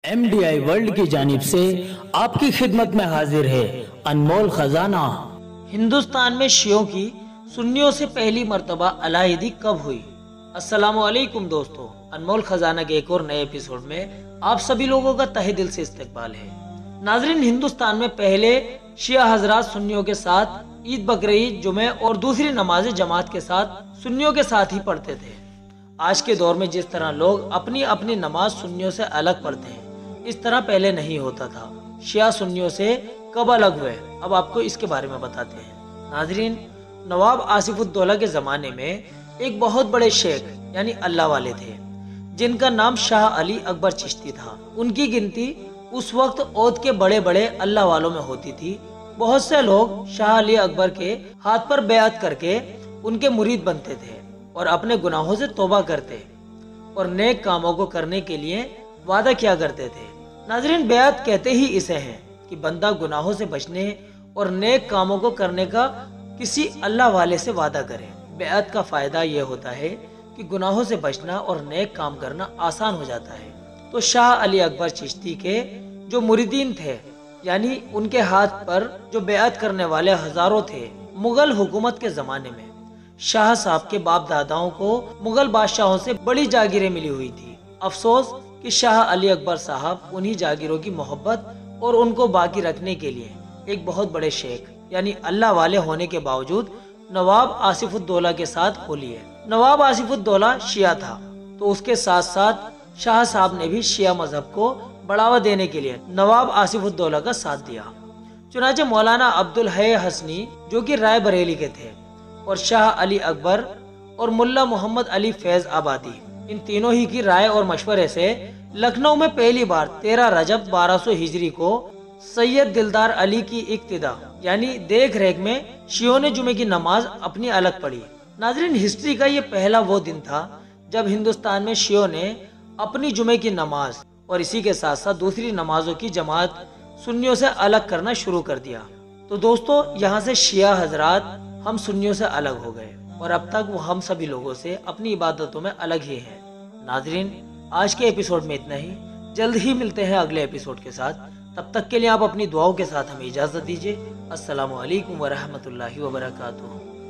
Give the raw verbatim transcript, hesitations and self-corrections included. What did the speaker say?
M D I world की जानिब से आपकी खिदमत में हाजिर है अनमोल खजाना। हिंदुस्तान में शियों की सुन्नियों से पहली मर्तबा अलहदी कब हुई? अस्सलामुअलैकुम दोस्तों, अनमोल खजाना के एक और नए एपिसोड में आप सभी लोगों का तहे दिल से इस्तकबाल है। नाजरीन, हिंदुस्तान में पहले शिया हजरात सुन्नियों के साथ ईद, बकरीद, जुमे और दूसरी नमाज जमात के साथ सुन्नियों के साथ ही पढ़ते थे। आज के दौर में जिस तरह लोग अपनी अपनी नमाज सुन्नियों से अलग पढ़ते हैं, इस तरह पहले नहीं होता था। शिया सुन्नियों से कब अलग हुए, अब आपको इसके बारे में बताते हैं। नाजरीन, नवाब आसिफुद्दौला के ज़माने में एक बहुत बड़े शेख यानी अल्लाह वाले थे, जिनका नाम शाह अली अकबर चिश्ती था। उनकी गिनती उस वक्त औद के बड़े बड़े अल्लाह वालों में होती थी। बहुत से लोग शाह अली अकबर के हाथ पर बेअत करके उनके मुरीद बनते थे और अपने गुनाहों से तौबा करते और नेक कामों को करने के लिए वादा किया करते थे। नाजरीन, बेअत कहते ही इसे हैं कि बंदा गुनाहों से बचने और नेक कामों को करने का किसी अल्लाह वाले से वादा करे। बेअत का फायदा ये होता है कि गुनाहों से बचना और नेक काम करना आसान हो जाता है। तो शाह अली अकबर चिश्ती के जो मुरीदीन थे, यानी उनके हाथ पर जो बेअत करने वाले हजारों थे, मुगल हुकूमत के जमाने में शाह साहब के बाप दादाओं को मुगल बादशाहों से बड़ी जागीरें मिली हुई थी। अफसोस कि शाह अली अकबर साहब उन्हीं जागीरों की मोहब्बत और उनको बाकी रखने के लिए एक बहुत बड़े शेख यानी अल्लाह वाले होने के बावजूद नवाब आसिफुद्दौला के साथ हो लिए। नवाब आसिफुद्दौला शिया था, तो उसके साथ साथ शाह साहब ने भी शिया मजहब को बढ़ावा देने के लिए नवाब आसिफुद्दौला का साथ दिया। चुनाचे मौलाना अब्दुल हय हसनी, जो कि राय बरेली के थे, और शाह अली अकबर और मुल्ला मोहम्मद अली फैज आबादी, इन तीनों ही की राय और मशवरे से लखनऊ में पहली बार तेरह रजब बारह सौ हिजरी को सैयद दिलदार अली की इक्तिदा यानी देख रेख में शियों ने जुमे की नमाज अपनी अलग पढ़ी। नाजरीन, हिस्ट्री का ये पहला वो दिन था जब हिंदुस्तान में शियों ने अपनी जुमे की नमाज और इसी के साथ साथ दूसरी नमाजों की जमात सुन्नियों से अलग करना शुरू कर दिया। तो दोस्तों, यहाँ से शिया हजरात हम सुन्नियों से अलग हो गए और अब तक वो हम सभी लोगों से अपनी इबादतों में अलग ही हैं। नाजरीन, आज के एपिसोड में इतना ही। जल्द ही मिलते हैं अगले एपिसोड के साथ। तब तक के लिए आप अपनी दुआओं के साथ हमें इजाजत दीजिए। अस्सलामु अलैकुम व रहमतुल्लाहि व बरकातुहू।